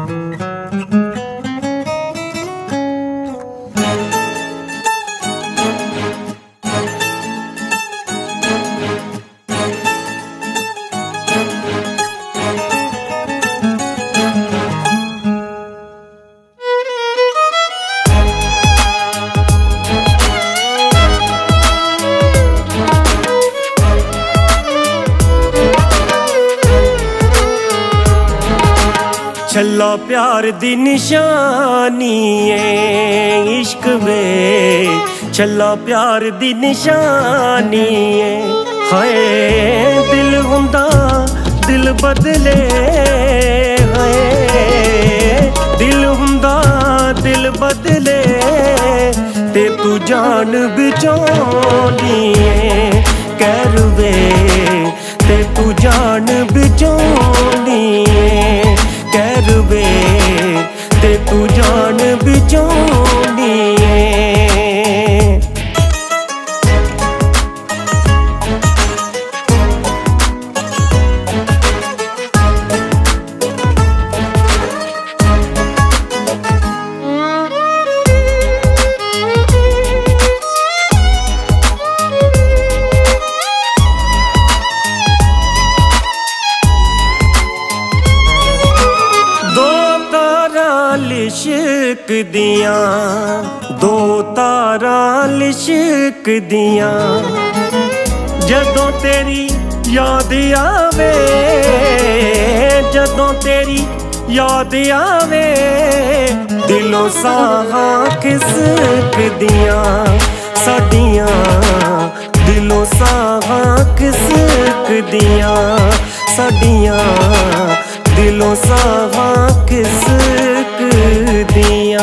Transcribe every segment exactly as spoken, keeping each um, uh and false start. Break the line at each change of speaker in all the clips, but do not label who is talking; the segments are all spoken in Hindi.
छल्ला प्यार दी निशानी है इश्क वे, छल्ला प्यार दी निशानी है। हाय दिल हुंदा दिल बदले, हाय दिल हुंदा दिल बदले, ते तू जान बिचौनी है कर वे, ते तू जान बिचौनी है कर वे, ते तू जान बिचौनी है। लिशक दियां दो तारा लिशक दियां, जदों तेरी याद आवे, जदों तेरी याद आवे, दिलों साहां खिसक दियां साडियां, दिलों साहां खिसक दियां साडियां, दिलों साहां खिसक दियां।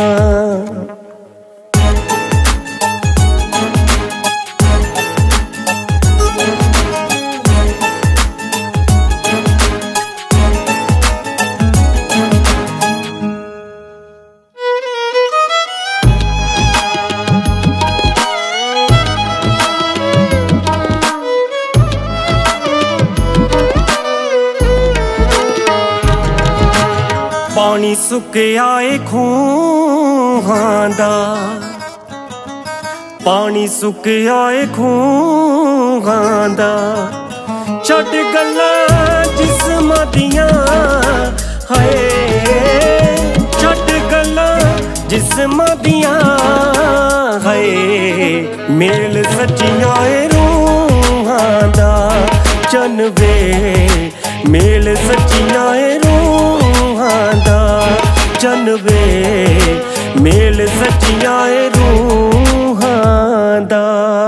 पानी सुक्या ए खूहां दा, पानी सुक्या ए खूहां दा, छड्ड गल्लां जिस्मां दियां, हाय छड्ड गल्लां जिस्मां दियां, हाय मेल सच्चियां ए रूहां दा चन वे, मेल सच्चियां ए रूहां दा चन वे, मेल सच्चियां ए रूहां दा।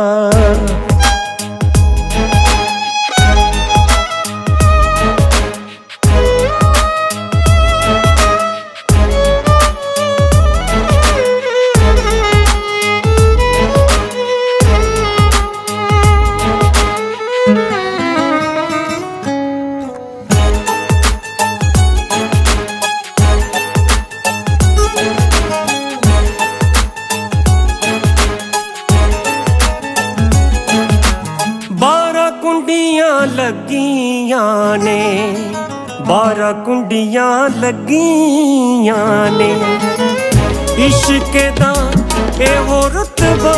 कुंडियां लगियां ने, बारह कुंडियां लगियां ने, इश्क दा एहो रुतबा,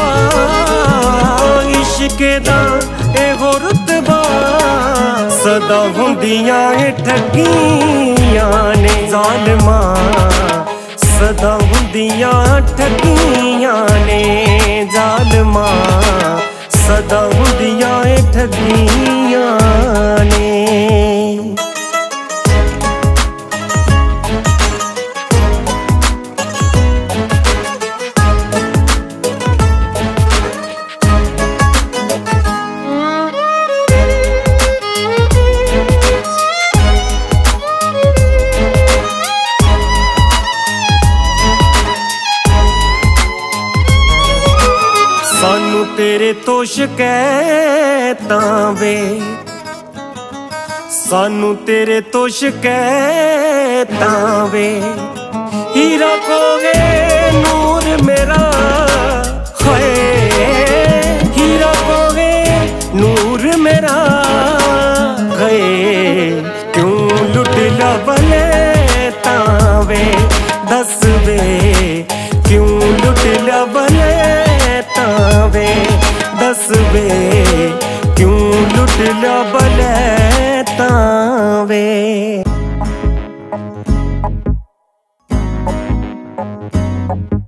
इश्क दा एहो रुतबा, सदा हुंदियां ठगियां ने जालिमा, सदा हुंदियां ठगियां ने जालिमा, सदा हुंदियां ठगियां ने। सानू तेरे तो शिकैतां वे, सानू तेरे तो शिकैतां वे, हीरा कोवे नूर मेरा, हाय हीरा कोवे नूर मेरा, हाय क्यों लुट ला बले तावे, वे दस वे क्यों लुट लो बलैता वे।